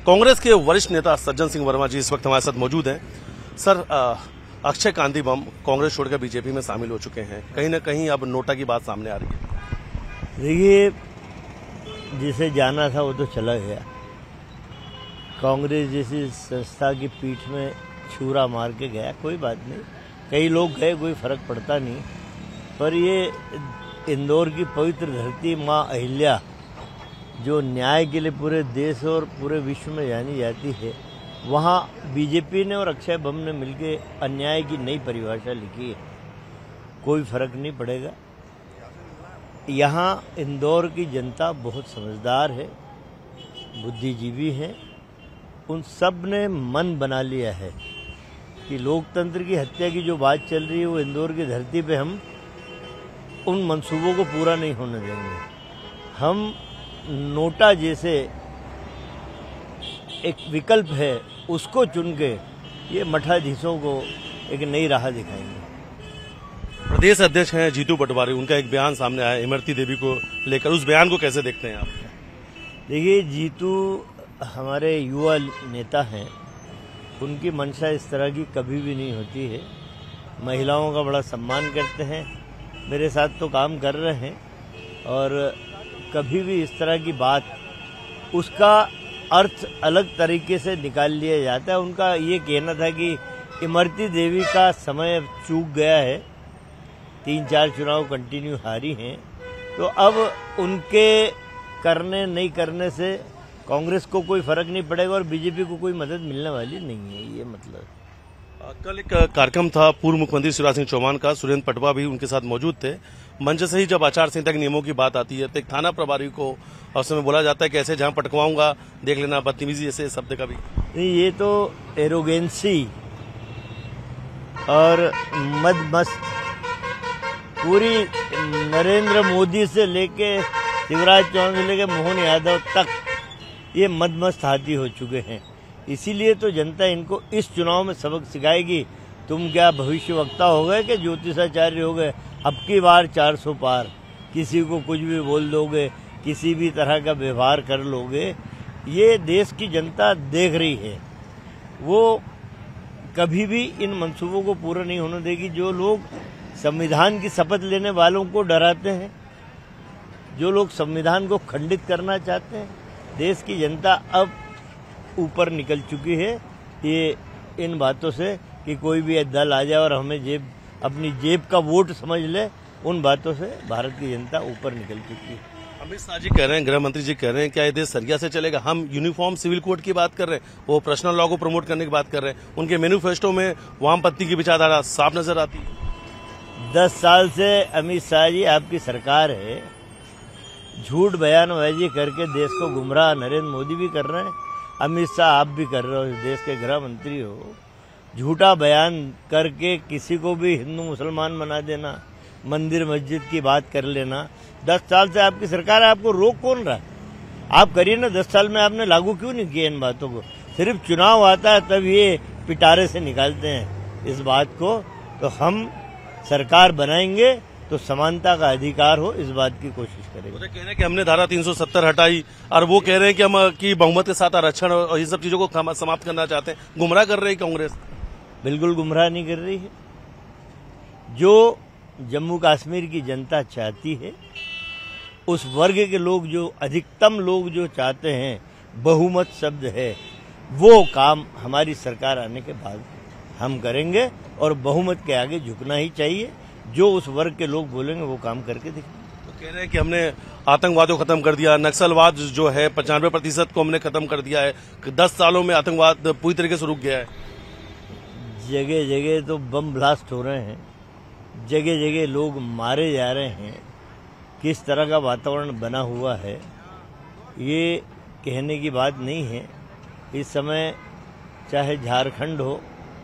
कांग्रेस के वरिष्ठ नेता सज्जन सिंह वर्मा जी इस वक्त हमारे साथ मौजूद हैं। सर, अक्षय कांति बम कांग्रेस छोड़कर बीजेपी में शामिल हो चुके हैं, कहीं ना कहीं अब नोटा की बात सामने आ रही है। देखिए, जिसे जाना था वो तो चला गया। कांग्रेस जैसी संस्था की पीठ में छुरा मार के गया, कोई बात नहीं, कई लोग गए, कोई फर्क पड़ता नहीं। पर ये इंदौर की पवित्र धरती माँ अहिल्या, जो न्याय के लिए पूरे देश और पूरे विश्व में जानी जाती है, वहाँ बीजेपी ने और अक्षय बम ने मिलकर अन्याय की नई परिभाषा लिखी है। कोई फर्क नहीं पड़ेगा। यहाँ इंदौर की जनता बहुत समझदार है, बुद्धिजीवी है। उन सब ने मन बना लिया है कि लोकतंत्र की हत्या की जो बात चल रही है वो इंदौर की धरती पे हम उन मंसूबों को पूरा नहीं होने देंगे। हम नोटा जैसे एक विकल्प है उसको चुन के ये मठाधीशों को एक नई राह दिखाएंगे। प्रदेश अध्यक्ष हैं जीतू पटवारी, उनका एक बयान सामने आया इमरती देवी को लेकर, उस बयान को कैसे देखते हैं आप? देखिए, जीतू हमारे युवा नेता हैं, उनकी मंशा इस तरह की कभी भी नहीं होती है। महिलाओं का बड़ा सम्मान करते हैं, मेरे साथ तो काम कर रहे हैं, और कभी भी इस तरह की बात, उसका अर्थ अलग तरीके से निकाल लिया जाता है। उनका ये कहना था कि इमरती देवी का समय चूक गया है, 3-4 चुनाव कंटिन्यू हारी हैं, तो अब उनके करने नहीं करने से कांग्रेस को कोई फर्क नहीं पड़ेगा और बीजेपी को कोई मदद मिलने वाली नहीं है, ये मतलब। कल एक कार्यक्रम था पूर्व मुख्यमंत्री शिवराज सिंह चौहान का, सुरेंद्र पटवा भी उनके साथ मौजूद थे। मंच से ही जब आचार संहिता के नियमों की बात आती है तो एक थाना प्रभारी को उस समय बोला जाता है कि ऐसे जहां पटकवाऊंगा देख लेना, बदतमीजी जैसे शब्द का भी नहीं, ये तो एरोगेंसी और मदमस्त, पूरी नरेंद्र मोदी से लेके शिवराज चौहान से लेके मोहन यादव तक ये मदमस्त हाथी हो चुके हैं। इसीलिए तो जनता इनको इस चुनाव में सबक सिखाएगी। तुम क्या भविष्य वक्ता हो गए कि ज्योतिषाचार्य हो गए? अब की बार 400 पार, किसी को कुछ भी बोल दोगे, किसी भी तरह का व्यवहार कर लोगे, ये देश की जनता देख रही है। वो कभी भी इन मंसूबों को पूरा नहीं होने देगी। जो लोग संविधान की शपथ लेने वालों को डराते हैं, जो लोग संविधान को खंडित करना चाहते हैं, देश की जनता अब ऊपर निकल चुकी है ये इन बातों से कि कोई भी दल आ जाए और हमें अपनी जेब का वोट समझ ले, उन बातों से भारत की जनता ऊपर निकल चुकी है। अमित शाह जी कह रहे हैं, गृह मंत्री जी कह रहे हैं, क्या ये देश सरिया से चलेगा? हम यूनिफॉर्म सिविल कोड की बात कर रहे हैं, वो पर्सनल लॉ को प्रमोट करने की बात कर रहे हैं। उनके मैनिफेस्टो में वामपंथी की विचारधारा साफ नजर आती है। 10 साल से अमित शाह जी आपकी सरकार है, झूठ बयानबाजी करके देश को गुमराह नरेंद्र मोदी भी कर रहे हैं, अमित शाह आप भी कर रहे हो, देश के गृह मंत्री हो। झूठा बयान करके किसी को भी हिंदू मुसलमान बना देना, मंदिर मस्जिद की बात कर लेना। 10 साल से आपकी सरकार है, आपको रोक कौन रहा है? आप करिए ना, 10 साल में आपने लागू क्यों नहीं किया इन बातों को? सिर्फ चुनाव आता है तब ये पिटारे से निकालते हैं इस बात को। तो हम सरकार बनाएंगे तो समानता का अधिकार हो, इस बात की कोशिश करेंगे। वो कह रहे हैं कि हमने धारा 370 हटाई, और वो कह रहे हैं कि हम की बहुमत के साथ आरक्षण और ये सब चीजों को समाप्त करना चाहते हैं। गुमराह कर रही कांग्रेस? बिल्कुल गुमराह नहीं कर रही है। जो जम्मू कश्मीर की जनता चाहती है, उस वर्ग के लोग, जो अधिकतम लोग जो चाहते हैं, बहुमत शब्द है, वो काम हमारी सरकार आने के बाद हम करेंगे और बहुमत के आगे झुकना ही चाहिए। जो उस वर्ग के लोग बोलेंगे वो काम करके दिखेंगे। तो कह रहे हैं कि हमने आतंकवाद को खत्म कर दिया, नक्सलवाद जो है 95% को हमने खत्म कर दिया है, 10 सालों में आतंकवाद पूरी तरीके से रुक गया है। जगह जगह तो बम ब्लास्ट हो रहे हैं, जगह जगह लोग मारे जा रहे हैं, किस तरह का वातावरण बना हुआ है ये कहने की बात नहीं है। इस समय चाहे झारखंड हो,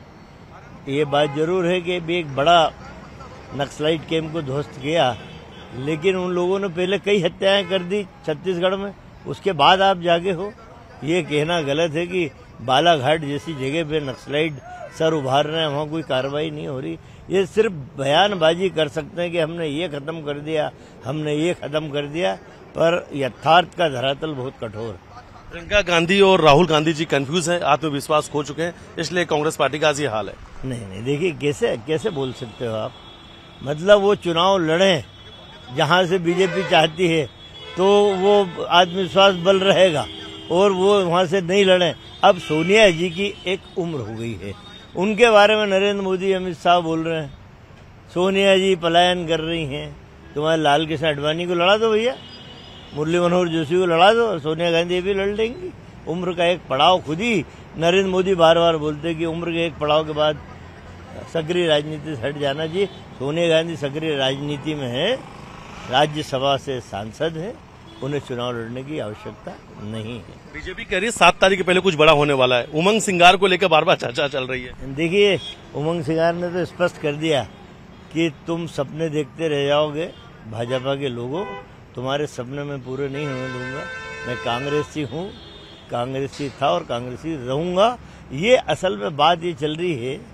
ये बात जरूर है कि भी एक बड़ा नक्सलाइट कैंप को ध्वस्त किया, लेकिन उन लोगों ने पहले कई हत्याएं कर दी छत्तीसगढ़ में, उसके बाद आप जागे हो। ये कहना गलत है कि बालाघाट जैसी जगह पे नक्सलाइट सर उभार रहे हैं, वहाँ कोई कार्रवाई नहीं हो रही। ये सिर्फ बयानबाजी कर सकते हैं कि हमने ये खत्म कर दिया, हमने ये खत्म कर दिया, पर यथार्थ का धरातल बहुत कठोर है। प्रियंका गांधी और राहुल गांधी जी कंफ्यूज हैं, आत्मविश्वास खो चुके हैं, इसलिए कांग्रेस पार्टी का आज ये हाल है। नहीं, देखिए कैसे कैसे बोल सकते हो आप। मतलब वो चुनाव लड़े जहां से बीजेपी चाहती है तो वो आत्मविश्वास बल रहेगा, और वो वहां से नहीं लड़े। अब सोनिया जी की एक उम्र हो गई है, उनके बारे में नरेंद्र मोदी अमित शाह बोल रहे हैं सोनिया जी पलायन कर रही हैं। तुम्हारे लाल कृष्ण आडवाणी को लड़ा दो भैया, मुरली मनोहर जोशी को लड़ा दो, सोनिया गांधी भी लड़ लेंगी। उम्र का एक पड़ाव, खुद ही नरेंद्र मोदी बार बार बोलते हैं कि उम्र के एक पड़ाव के बाद सक्रिय राजनीति से हट जाना चाहिए। सोनिया गांधी सक्रिय राजनीति में है, राज्यसभा से सांसद है, उन्हें चुनाव लड़ने की आवश्यकता नहीं है। बीजेपी कह रही है 7 तारीख के पहले कुछ बड़ा होने वाला है। उमंग सिंगार को लेकर बार बार चर्चा चल रही है। देखिए, उमंग सिंगार ने तो स्पष्ट कर दिया कि तुम सपने देखते रह जाओगे, भाजपा के लोगों, तुम्हारे सपने में पूरे नहीं होने दूंगा। मैं कांग्रेसी हूँ, कांग्रेसी था और कांग्रेसी रहूंगा। ये असल में बात ये चल रही है,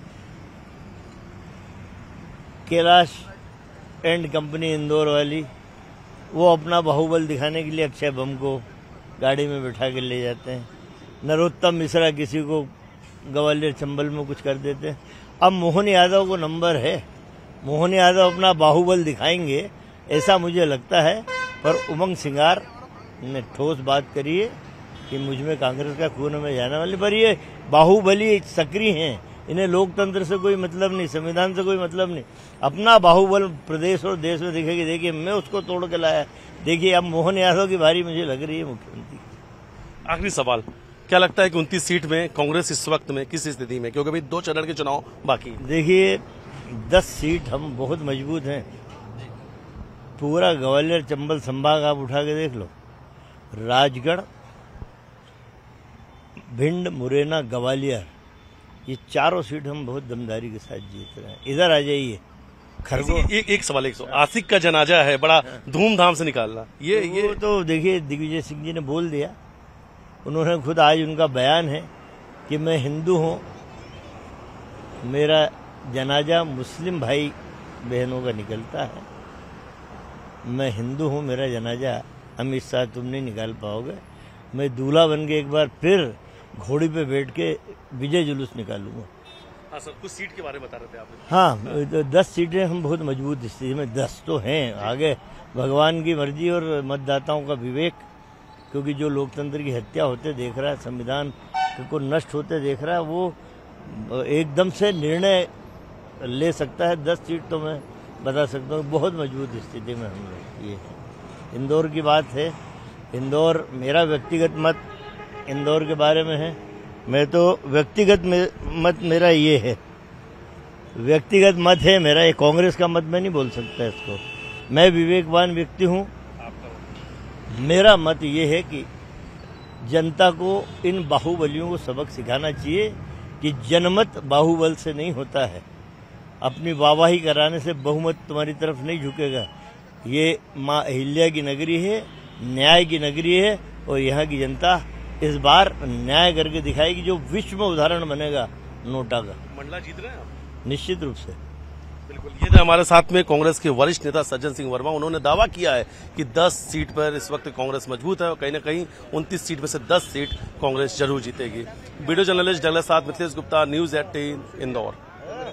कैलाश एंड कंपनी इंदौर वाली, वो अपना बाहुबल दिखाने के लिए अक्षय बम को गाड़ी में बैठा के ले जाते हैं। नरोत्तम मिश्रा किसी को ग्वालियर चंबल में कुछ कर देते हैं। अब मोहन यादव को नंबर है, मोहन यादव अपना बाहुबल दिखाएंगे ऐसा मुझे लगता है। पर उमंग सिंगार ने ठोस बात करी है कि मुझमें कांग्रेस का खून में जाने वाली, पर ये बाहुबली सक्रिय हैं, इन्हें लोकतंत्र से कोई मतलब नहीं, संविधान से कोई मतलब नहीं। अपना बाहुबल प्रदेश और देश में दिखेगी, देखिए मैं उसको तोड़ के लाया। देखिए अब मोहन यादव की बारी मुझे लग रही है मुख्यमंत्री। आखिरी सवाल, क्या लगता है कि 29 सीट में कांग्रेस इस वक्त में किस स्थिति में, क्योंकि अभी 2 चरण के चुनाव बाकी हैं? देखिए 10 सीट हम बहुत मजबूत हैं। पूरा ग्वालियर चंबल संभाग आप उठा के देख लो, राजगढ़, भिंड, मुरैना, ग्वालियर, ये चारों सीट हम बहुत दमदारी के साथ जीत रहे हैं। इधर आ जाइए, खरगोन। एक सवाल, आसिक का जनाजा है, बड़ा धूमधाम से निकालना, ये तो देखिए दिग्विजय सिंह जी ने बोल दिया, उन्होंने खुद, आज उनका बयान है कि मैं हिंदू हूं, मेरा जनाजा मुस्लिम भाई बहनों का निकलता है। मैं हिंदू हूं, मेरा जनाजा अमित शाह तुम नहीं निकाल पाओगे। मैं दूल्हा बन के एक बार फिर घोड़ी पे बैठ के विजय जुलूस निकालूंगा। हाँ सर, कुछ सीट के बारे में बता रहे थे आपने। हाँ, 10 सीटें हम बहुत मजबूत स्थिति में, 10 तो हैं। आगे भगवान की मर्जी और मतदाताओं का विवेक, क्योंकि जो लोकतंत्र की हत्या होते देख रहा है, संविधान को नष्ट होते देख रहा है, वो एकदम से निर्णय ले सकता है। 10 सीट तो मैं बता सकता हूँ बहुत मजबूत स्थिति में हम लोग। ये इंदौर की बात है, इंदौर, मेरा व्यक्तिगत मत इंदौर के बारे में है। मैं तो व्यक्तिगत मत मेरा ये है, व्यक्तिगत मत है मेरा, ये कांग्रेस का मत मैं नहीं बोल सकता इसको। मैं विवेकवान व्यक्ति हूँ, मेरा मत ये है कि जनता को, इन बाहुबलियों को सबक सिखाना चाहिए कि जनमत बाहुबल से नहीं होता है। अपनी वाहवाही कराने से बहुमत तुम्हारी तरफ नहीं झुकेगा। ये माँ अहिल्या की नगरी है, न्याय की नगरी है, और यहाँ की जनता इस बार न्याय करके दिखाएगी, जो विश्व में उदाहरण बनेगा नोटा का। मंडला जीत रहे हैं आप? निश्चित रूप से, बिल्कुल। ये थे हमारे साथ में कांग्रेस के वरिष्ठ नेता सज्जन सिंह वर्मा। उन्होंने दावा किया है कि 10 सीट पर इस वक्त कांग्रेस मजबूत है और कहीं न कहीं 29 सीट में से 10 सीट कांग्रेस जरूर जीतेगी। वीडियो जर्नलिस्ट डगलस साथ मिथिलेश गुप्ता, न्यूज 18 इंदौर।